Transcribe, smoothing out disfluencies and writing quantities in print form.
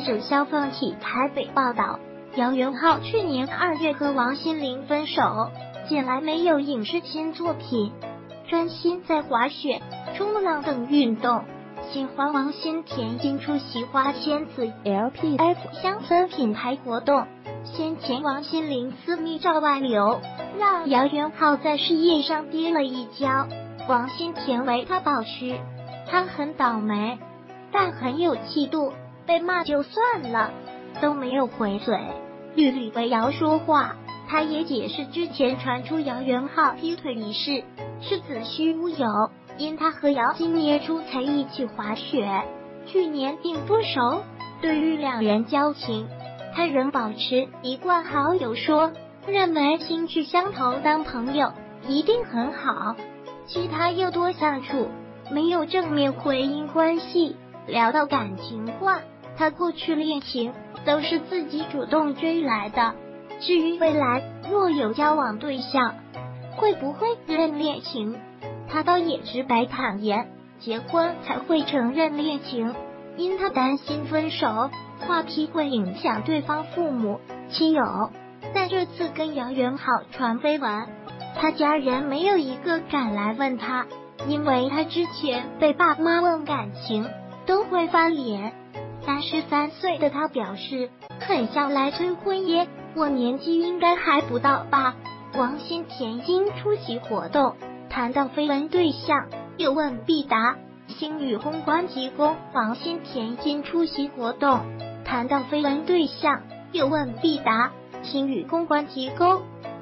者肖凤体台北报道，姚元浩去年2月和王心凌分手，近来没有影视新作品，专心在滑雪、冲浪等运动。新欢王心田今出席花仙子 LPF 香氛品牌活动，先前王心凌私密照外流，让姚元浩在事业上跌了一跤。王心田为他保屈，他很倒霉，但很有气度，被骂就算了，都没有回嘴，屡屡为姚说话。他也解释之前传出姚元浩劈腿一事是子虚乌有，因他和姚今年初才一起滑雪，去年并不熟。对于两人交情，他仍保持一贯好友说，认为兴趣相投，当朋友一定很好，其他又多相处，没有正面回应关系。聊到感情话，他过去恋情都是自己主动追来的，至于未来若有交往对象，会不会认恋情，他倒也直白坦言，结婚才会承认恋情，因他担心分手话题会影响对方父母、亲友。但这次跟姚元浩传绯闻，他家人没有一个敢来问他，因为他之前被爸妈问感情都会翻脸。33岁的他表示，很想来催婚耶，我年纪应该还不到吧。王心田因出席活动，谈到绯闻对象，有问必答，星宇公关提供。王心田因出席活动，谈到绯闻对象，有问必答，星宇公关提供。